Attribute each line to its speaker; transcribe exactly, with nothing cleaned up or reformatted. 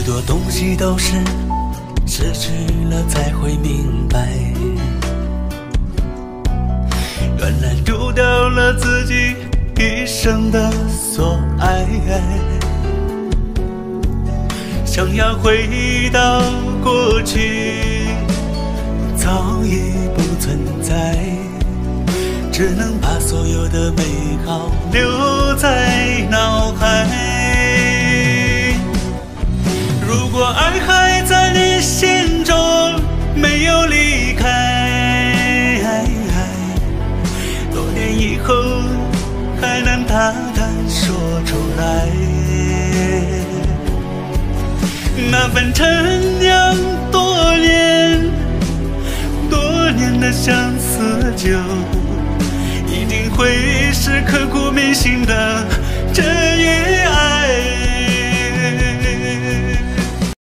Speaker 1: 许多东西都是失去了才会明白，原来丢掉了自己一生的所爱，想要回到过去早已不存在，只能把所有的美好留在脑海。如果爱还在你心中没有离开，多年以后还能大胆说出来，那份陈酿多年多年的相思酒，一定会是刻骨铭心的真言。